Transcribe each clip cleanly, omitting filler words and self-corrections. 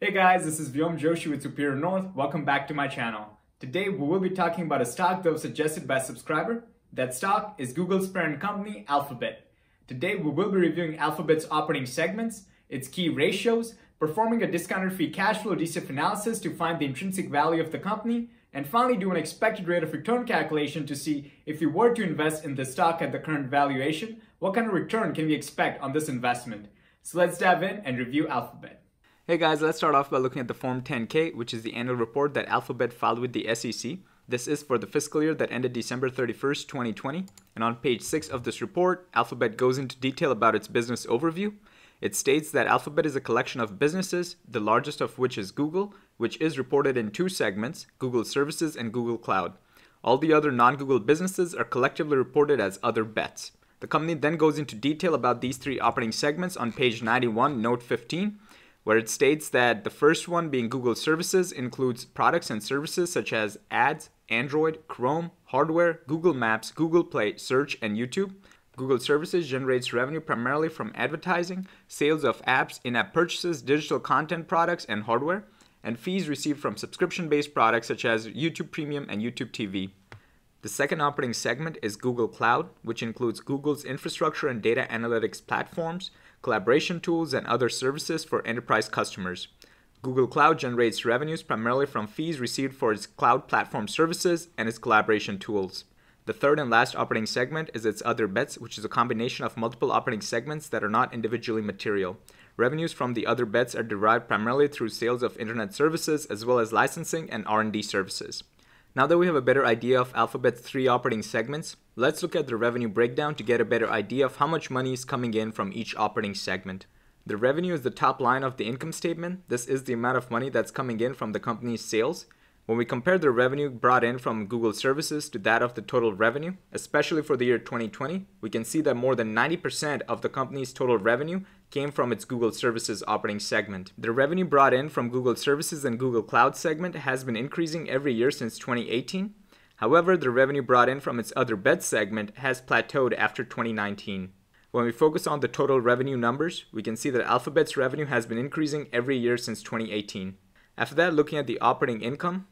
Hey guys, this is Vyom Joshi with Superior North. Welcome back to my channel. Today we will be talking about a stock that was suggested by a subscriber. That stock is Google's parent company, Alphabet. Today we will be reviewing Alphabet's operating segments, its key ratios, performing a discounted free cash flow DCF analysis to find the intrinsic value of the company, and finally do an expected rate of return calculation to see if we were to invest in the stock at the current valuation, what kind of return can we expect on this investment. So let's dive in and review Alphabet. Hey guys, let's start off by looking at the Form 10-K, which is the annual report that Alphabet filed with the SEC. This is for the fiscal year that ended December 31st, 2020. And on page 6 of this report, Alphabet goes into detail about its business overview. It states that Alphabet is a collection of businesses, the largest of which is Google, which is reported in two segments, Google Services and Google Cloud. All the other non-Google businesses are collectively reported as other bets. The company then goes into detail about these three operating segments on page 91, note 15, where it states that the first one, being Google Services, includes products and services such as ads, Android, Chrome, hardware, Google Maps, Google Play, Search, and YouTube. Google Services generates revenue primarily from advertising, sales of apps, in-app purchases, digital content products, and hardware, and fees received from subscription-based products such as YouTube Premium and YouTube TV. The second operating segment is Google Cloud, which includes Google's infrastructure and data analytics platforms, collaboration tools, and other services for enterprise customers. Google Cloud generates revenues primarily from fees received for its cloud platform services and its collaboration tools. The third and last operating segment is its other bets, which is a combination of multiple operating segments that are not individually material. Revenues from the other bets are derived primarily through sales of internet services as well as licensing and R&D services. Now that we have a better idea of Alphabet's three operating segments, let's look at the revenue breakdown to get a better idea of how much money is coming in from each operating segment. The revenue is the top line of the income statement. This is the amount of money that's coming in from the company's sales. When we compare the revenue brought in from Google Services to that of the total revenue, especially for the year 2020, we can see that more than 90% of the company's total revenue came from its Google Services operating segment. The revenue brought in from Google Services and Google Cloud segment has been increasing every year since 2018. However, the revenue brought in from its other bets segment has plateaued after 2019. When we focus on the total revenue numbers, we can see that Alphabet's revenue has been increasing every year since 2018. After that, looking at the operating income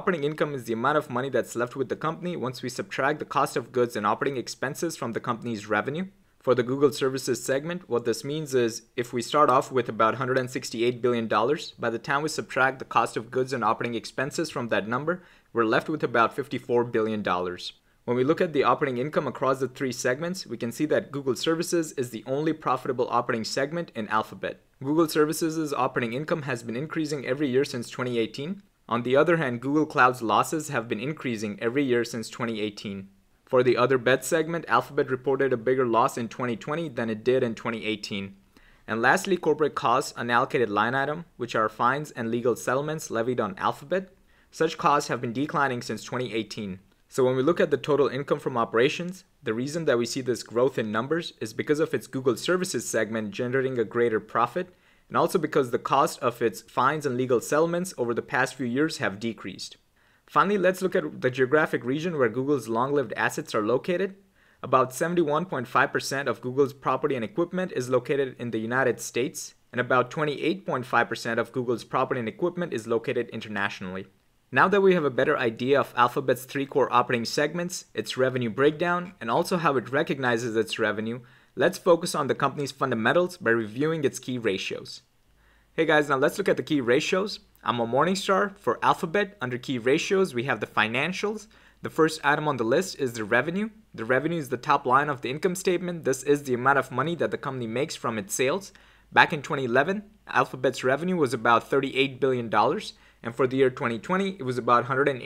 is the amount of money that's left with the company once we subtract the cost of goods and operating expenses from the company's revenue. For the Google Services segment, what this means is if we start off with about $168 billion, by the time we subtract the cost of goods and operating expenses from that number, we're left with about $54 billion. When we look at the operating income across the three segments, we can see that Google Services is the only profitable operating segment in Alphabet. Google Services' operating income has been increasing every year since 2018. On the other hand, Google Cloud's losses have been increasing every year since 2018. For the other bets segment, Alphabet reported a bigger loss in 2020 than it did in 2018. And lastly, corporate costs, unallocated line item, which are fines and legal settlements levied on Alphabet. Such costs have been declining since 2018. So when we look at the total income from operations, the reason that we see this growth in numbers is because of its Google Services segment generating a greater profit, and also because the cost of its fines and legal settlements over the past few years have decreased. Finally, let's look at the geographic region where Google's long-lived assets are located. About 71.5% of Google's property and equipment is located in the United States, and about 28.5% of Google's property and equipment is located internationally. Now that we have a better idea of Alphabet's three core operating segments, its revenue breakdown, and also how it recognizes its revenue, let's focus on the company's fundamentals by reviewing its key ratios. Hey guys, now let's look at the key ratios. I'm on Morningstar. For Alphabet, under key ratios, we have the financials. The first item on the list is the revenue. The revenue is the top line of the income statement. This is the amount of money that the company makes from its sales. Back in 2011, Alphabet's revenue was about $38 billion. And for the year 2020, it was about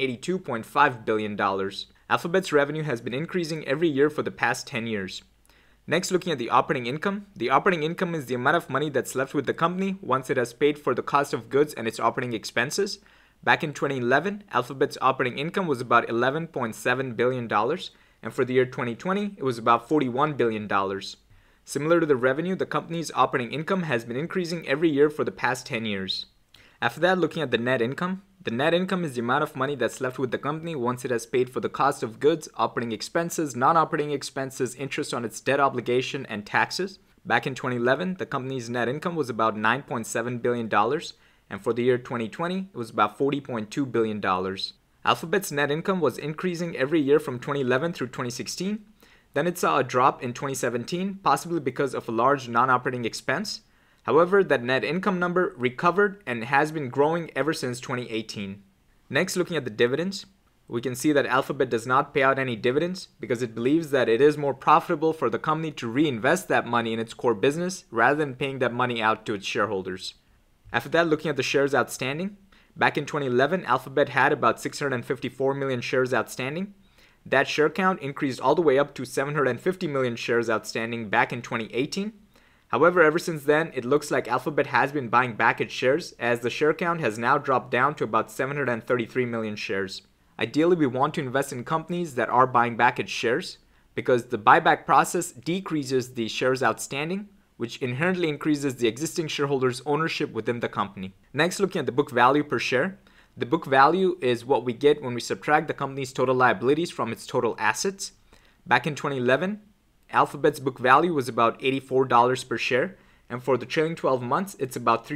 $182.5 billion. Alphabet's revenue has been increasing every year for the past 10 years. Next, looking at the operating income. The operating income is the amount of money that's left with the company once it has paid for the cost of goods and its operating expenses. Back in 2011, Alphabet's operating income was about $11.7 billion, and for the year 2020, it was about $41 billion. Similar to the revenue, the company's operating income has been increasing every year for the past 10 years. After that, looking at the net income is the amount of money that's left with the company once it has paid for the cost of goods, operating expenses, non-operating expenses, interest on its debt obligation, and taxes. Back in 2011, the company's net income was about $9.7 billion, and for the year 2020, it was about $40.2 billion. Alphabet's net income was increasing every year from 2011 through 2016. Then it saw a drop in 2017, possibly because of a large non-operating expense. However, that net income number recovered and has been growing ever since 2018. Next, looking at the dividends, we can see that Alphabet does not pay out any dividends because it believes that it is more profitable for the company to reinvest that money in its core business rather than paying that money out to its shareholders. After that, looking at the shares outstanding, back in 2011, Alphabet had about 654 million shares outstanding. That share count increased all the way up to 750 million shares outstanding back in 2018. However, ever since then, it looks like Alphabet has been buying back its shares as the share count has now dropped down to about 733 million shares. Ideally, we want to invest in companies that are buying back its shares because the buyback process decreases the shares outstanding, which inherently increases the existing shareholders' ownership within the company. Next, looking at the book value per share. The book value is what we get when we subtract the company's total liabilities from its total assets. Back in 2011, Alphabet's book value was about $84 per share, and for the trailing 12 months, it's about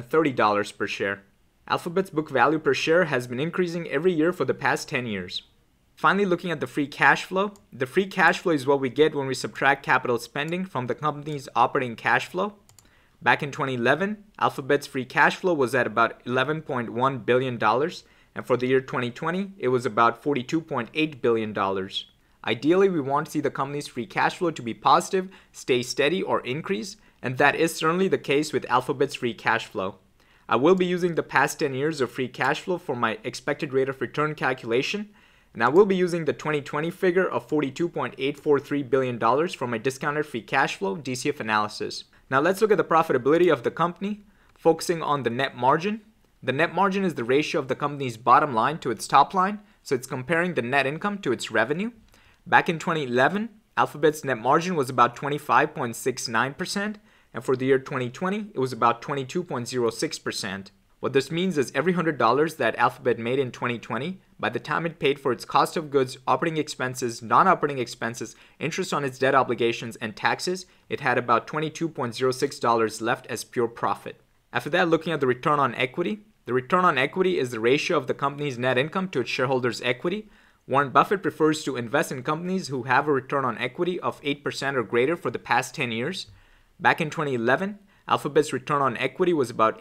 $330 per share. Alphabet's book value per share has been increasing every year for the past 10 years. Finally, looking at the free cash flow. The free cash flow is what we get when we subtract capital spending from the company's operating cash flow. Back in 2011, Alphabet's free cash flow was at about $11.1 billion, and for the year 2020, it was about $42.8 billion. Ideally, we want to see the company's free cash flow to be positive, stay steady, or increase, and that is certainly the case with Alphabet's free cash flow. I will be using the past 10 years of free cash flow for my expected rate of return calculation, and I will be using the 2020 figure of $42.843 billion for my discounted free cash flow DCF analysis. Now let's look at the profitability of the company, focusing on the net margin. The net margin is the ratio of the company's bottom line to its top line, so it's comparing the net income to its revenue. Back in 2011, Alphabet's net margin was about 25.69%, and for the year 2020, it was about 22.06%. What this means is every $100 that Alphabet made in 2020, by the time it paid for its cost of goods, operating expenses, non-operating expenses, interest on its debt obligations, and taxes, it had about $22.06 left as pure profit. After that, looking at the return on equity. The return on equity is the ratio of the company's net income to its shareholders' equity. Warren Buffett prefers to invest in companies who have a return on equity of 8% or greater for the past 10 years. Back in 2011, Alphabet's return on equity was about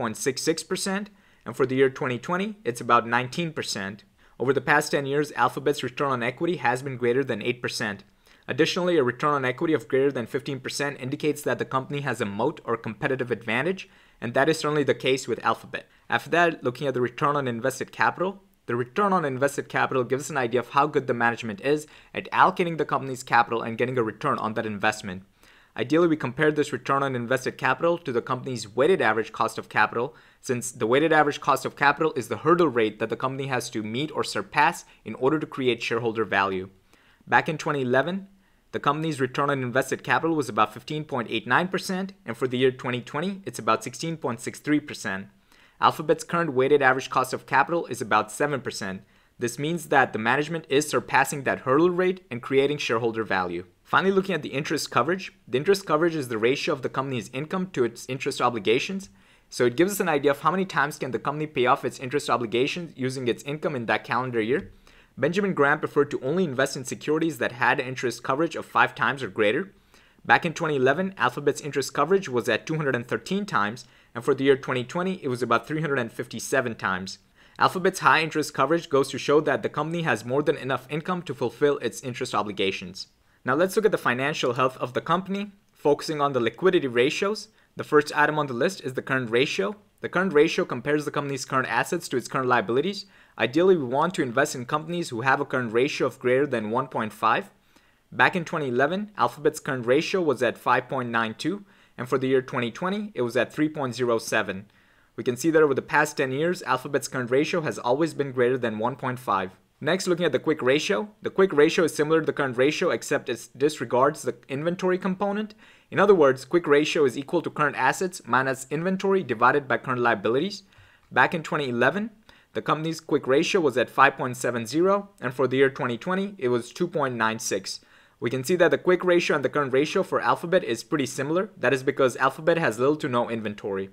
18.66%, and for the year 2020, it's about 19%. Over the past 10 years, Alphabet's return on equity has been greater than 8%. Additionally, a return on equity of greater than 15% indicates that the company has a moat or competitive advantage, and that is certainly the case with Alphabet. After that, looking at the return on invested capital. The return on invested capital gives us an idea of how good the management is at allocating the company's capital and getting a return on that investment. Ideally, we compare this return on invested capital to the company's weighted average cost of capital, since the weighted average cost of capital is the hurdle rate that the company has to meet or surpass in order to create shareholder value. Back in 2011, the company's return on invested capital was about 15.89%, and for the year 2020, it's about 16.63%. Alphabet's current weighted average cost of capital is about 7%. This means that the management is surpassing that hurdle rate and creating shareholder value. Finally, looking at the interest coverage. The interest coverage is the ratio of the company's income to its interest obligations. So it gives us an idea of how many times can the company pay off its interest obligations using its income in that calendar year. Benjamin Graham preferred to only invest in securities that had interest coverage of 5 times or greater. Back in 2011, Alphabet's interest coverage was at 213 times, and for the year 2020, it was about 357 times. Alphabet's high interest coverage goes to show that the company has more than enough income to fulfill its interest obligations. Now let's look at the financial health of the company, focusing on the liquidity ratios. The first item on the list is the current ratio. The current ratio compares the company's current assets to its current liabilities. Ideally, we want to invest in companies who have a current ratio of greater than 1.5. Back in 2011, Alphabet's current ratio was at 5.92, and for the year 2020, it was at 3.07. We can see that over the past 10 years, Alphabet's current ratio has always been greater than 1.5. Next, looking at the quick ratio. The quick ratio is similar to the current ratio, except it disregards the inventory component. In other words, quick ratio is equal to current assets minus inventory divided by current liabilities. Back in 2011, the company's quick ratio was at 5.70, and for the year 2020, it was 2.96. We can see that the quick ratio and the current ratio for Alphabet is pretty similar. That is because Alphabet has little to no inventory.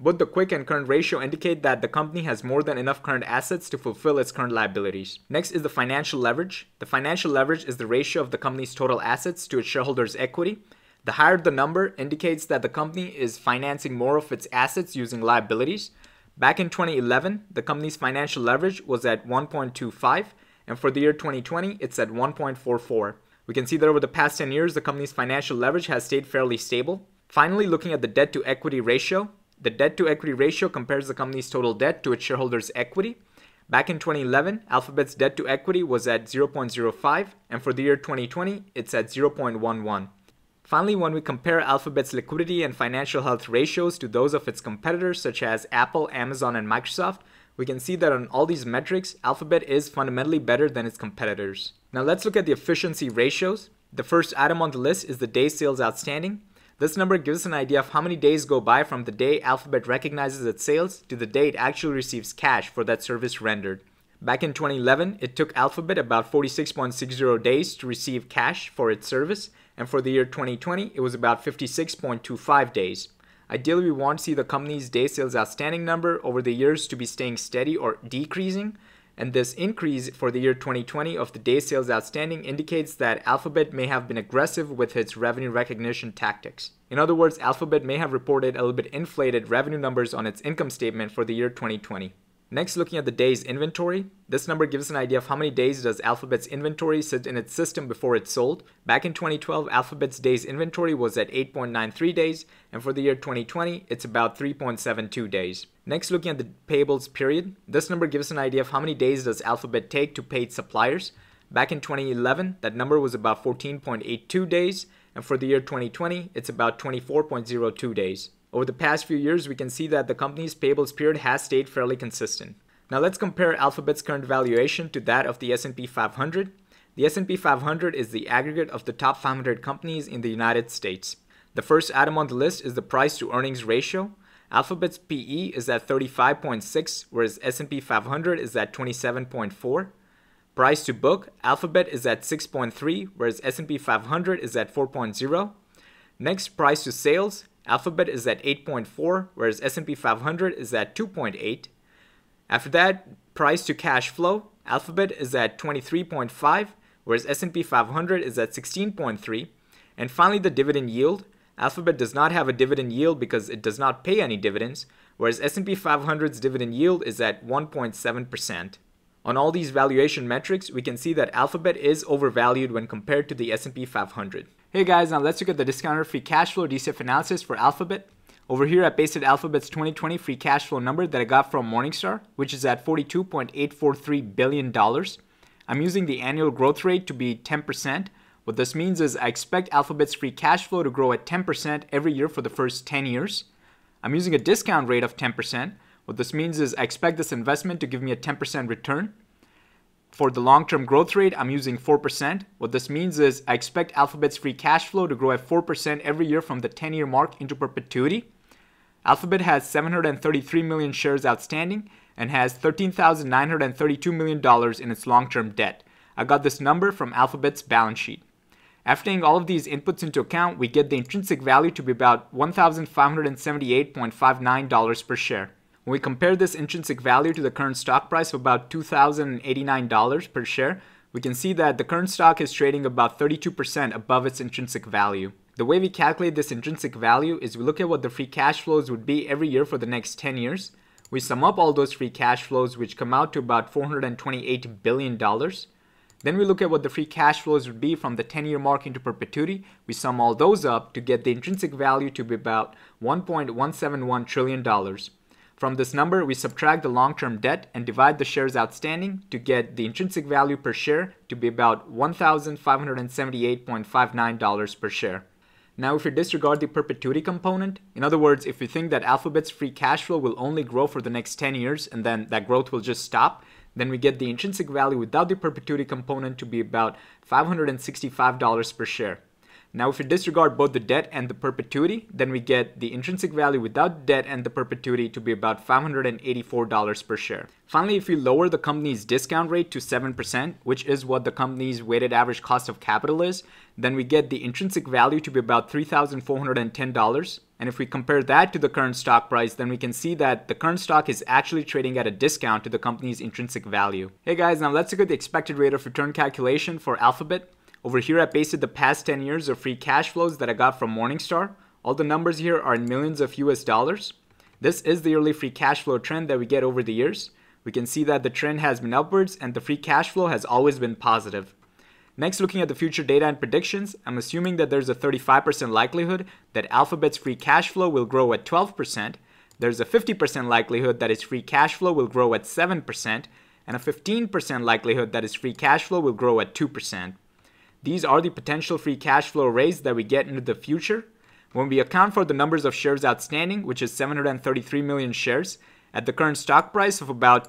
Both the quick and current ratio indicate that the company has more than enough current assets to fulfill its current liabilities. Next is the financial leverage. The financial leverage is the ratio of the company's total assets to its shareholders' equity. The higher the number indicates that the company is financing more of its assets using liabilities. Back in 2011, the company's financial leverage was at 1.25, and for the year 2020, it's at 1.44. We can see that over the past 10 years, the company's financial leverage has stayed fairly stable. Finally, looking at the debt to equity ratio, the debt to equity ratio compares the company's total debt to its shareholders' equity. Back in 2011, Alphabet's debt to equity was at 0.05, and for the year 2020, it's at 0.11. Finally, when we compare Alphabet's liquidity and financial health ratios to those of its competitors such as Apple, Amazon, and Microsoft, we can see that on all these metrics, Alphabet is fundamentally better than its competitors. Now let's look at the efficiency ratios. The first item on the list is the days sales outstanding. This number gives us an idea of how many days go by from the day Alphabet recognizes its sales to the day it actually receives cash for that service rendered. Back in 2011, it took Alphabet about 46.60 days to receive cash for its service, and for the year 2020, it was about 56.25 days. Ideally, we want to see the company's day sales outstanding number over the years to be staying steady or decreasing, and this increase for the year 2020 of the day sales outstanding indicates that Alphabet may have been aggressive with its revenue recognition tactics. In other words, Alphabet may have reported a little bit inflated revenue numbers on its income statement for the year 2020. Next, looking at the days inventory, this number gives us an idea of how many days does Alphabet's inventory sit in its system before it's sold. Back in 2012, Alphabet's days inventory was at 8.93 days, and for the year 2020, it's about 3.72 days. Next, looking at the payables period, this number gives us an idea of how many days does Alphabet take to pay its suppliers. Back in 2011, that number was about 14.82 days, and for the year 2020, it's about 24.02 days. Over the past few years, we can see that the company's payables period has stayed fairly consistent. Now let's compare Alphabet's current valuation to that of the S&P 500. The S&P 500 is the aggregate of the top 500 companies in the United States. The first item on the list is the price to earnings ratio. Alphabet's PE is at 35.6, whereas S&P 500 is at 27.4. Price to book, Alphabet is at 6.3, whereas S&P 500 is at 4.0. Next, price to sales, Alphabet is at 8.4, whereas S&P 500 is at 2.8. After that, price to cash flow, Alphabet is at 23.5, whereas S&P 500 is at 16.3. And finally, the dividend yield. Alphabet does not have a dividend yield because it does not pay any dividends, whereas S&P 500's dividend yield is at 1.7%. On all these valuation metrics, we can see that Alphabet is overvalued when compared to the S&P 500. Hey guys, now let's look at the discounted free cash flow DCF analysis for Alphabet. Over here, I pasted Alphabet's 2020 free cash flow number that I got from Morningstar, which is at $42.843 billion. I'm using the annual growth rate to be 10%. What this means is I expect Alphabet's free cash flow to grow at 10% every year for the first 10 years. I'm using a discount rate of 10%. What this means is I expect this investment to give me a 10% return. For the long-term growth rate, I'm using 4%. What this means is I expect Alphabet's free cash flow to grow at 4% every year from the 10-year mark into perpetuity. Alphabet has 733 million shares outstanding and has $13,932 million in its long-term debt. I got this number from Alphabet's balance sheet. After taking all of these inputs into account, we get the intrinsic value to be about $1,578.59 per share. When we compare this intrinsic value to the current stock price of about $2,089 per share, we can see that the current stock is trading about 32% above its intrinsic value. The way we calculate this intrinsic value is we look at what the free cash flows would be every year for the next 10 years. We sum up all those free cash flows, which come out to about $428 billion. Then we look at what the free cash flows would be from the 10-year mark into perpetuity. We sum all those up to get the intrinsic value to be about $1.171 trillion. From this number, we subtract the long-term debt and divide the shares outstanding to get the intrinsic value per share to be about $1,578.59 per share. Now, if we disregard the perpetuity component, in other words, if we think that Alphabet's free cash flow will only grow for the next 10 years and then that growth will just stop, then we get the intrinsic value without the perpetuity component to be about $565 per share. Now, if we disregard both the debt and the perpetuity, then we get the intrinsic value without debt and the perpetuity to be about $584 per share. Finally, if we lower the company's discount rate to 7%, which is what the company's weighted average cost of capital is, then we get the intrinsic value to be about $3,410. And if we compare that to the current stock price, then we can see that the current stock is actually trading at a discount to the company's intrinsic value. Hey guys, now let's look at the expected rate of return calculation for Alphabet. Over here I pasted the past 10 years of free cash flows that I got from Morningstar. All the numbers here are in millions of US dollars. This is the yearly free cash flow trend that we get over the years. We can see that the trend has been upwards and the free cash flow has always been positive. Next, looking at the future data and predictions, I'm assuming that there's a 35% likelihood that Alphabet's free cash flow will grow at 12%. There's a 50% likelihood that its free cash flow will grow at 7%, and a 15% likelihood that its free cash flow will grow at 2%. These are the potential free cash flow arrays that we get into the future. When we account for the numbers of shares outstanding, which is 733 million shares, at the current stock price of about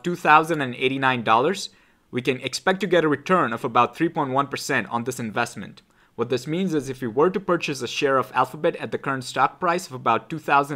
$2,089, we can expect to get a return of about 3.1% on this investment. What this means is if we were to purchase a share of Alphabet at the current stock price of about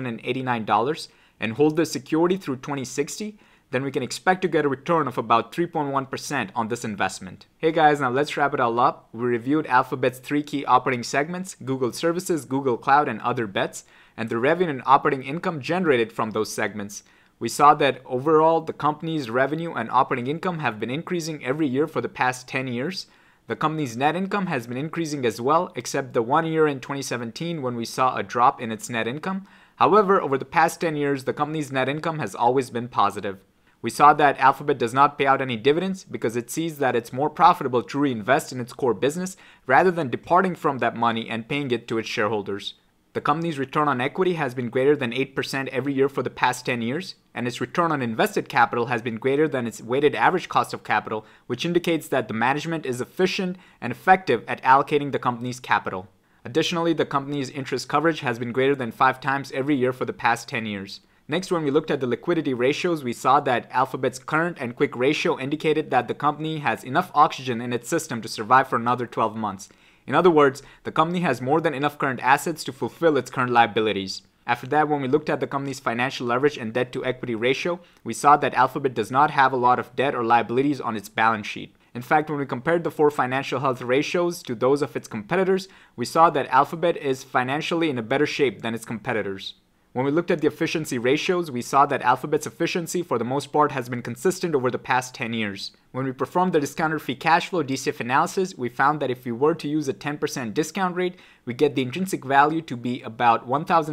$2,089 and hold this security through 2060, then we can expect to get a return of about 3.1% on this investment. Hey guys, now let's wrap it all up. We reviewed Alphabet's 3 key operating segments: Google Services, Google Cloud, and other bets, and the revenue and operating income generated from those segments. We saw that overall, the company's revenue and operating income have been increasing every year for the past 10 years. The company's net income has been increasing as well, except the 1 year in 2017 when we saw a drop in its net income. However, over the past 10 years, the company's net income has always been positive. We saw that Alphabet does not pay out any dividends because it sees that it's more profitable to reinvest in its core business rather than departing from that money and paying it to its shareholders. The company's return on equity has been greater than 8% every year for the past 10 years, and its return on invested capital has been greater than its weighted average cost of capital, which indicates that the management is efficient and effective at allocating the company's capital. Additionally, the company's interest coverage has been greater than 5 times every year for the past 10 years. Next, when we looked at the liquidity ratios, we saw that Alphabet's current and quick ratio indicated that the company has enough oxygen in its system to survive for another 12 months. In other words, the company has more than enough current assets to fulfill its current liabilities. After that, when we looked at the company's financial leverage and debt to equity ratio, we saw that Alphabet does not have a lot of debt or liabilities on its balance sheet. In fact, when we compared the 4 financial health ratios to those of its competitors, we saw that Alphabet is financially in a better shape than its competitors. When we looked at the efficiency ratios, we saw that Alphabet's efficiency for the most part has been consistent over the past 10 years. When we performed the discounted free cash flow DCF analysis, we found that if we were to use a 10% discount rate, we get the intrinsic value to be about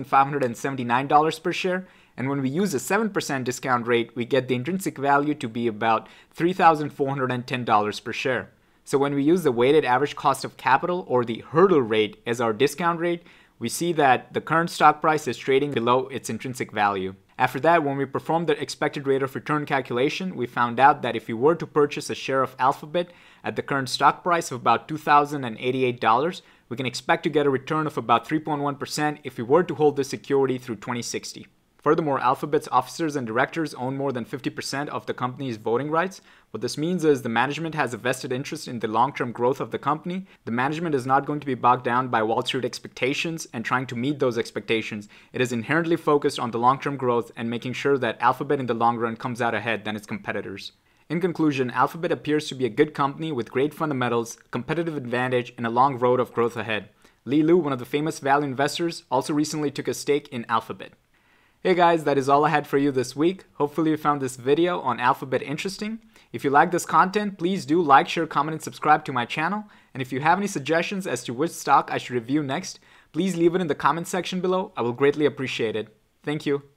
$1,579 per share. And when we use a 7% discount rate, we get the intrinsic value to be about $3,410 per share. So when we use the weighted average cost of capital or the hurdle rate as our discount rate, we see that the current stock price is trading below its intrinsic value. After that, when we performed the expected rate of return calculation, we found out that if we were to purchase a share of Alphabet at the current stock price of about $2,088, we can expect to get a return of about 3.1% if we were to hold this security through 2060. Furthermore, Alphabet's officers and directors own more than 50% of the company's voting rights. What this means is the management has a vested interest in the long-term growth of the company. The management is not going to be bogged down by Wall Street expectations and trying to meet those expectations. It is inherently focused on the long-term growth and making sure that Alphabet in the long run comes out ahead than its competitors. In conclusion, Alphabet appears to be a good company with great fundamentals, competitive advantage, and a long road of growth ahead. Li Lu, one of the famous value investors, also recently took a stake in Alphabet. Hey guys, that is all I had for you this week. Hopefully you found this video on Alphabet interesting. If you like this content, please do like, share, comment, and subscribe to my channel. And if you have any suggestions as to which stock I should review next, please leave it in the comment section below. I will greatly appreciate it. Thank you.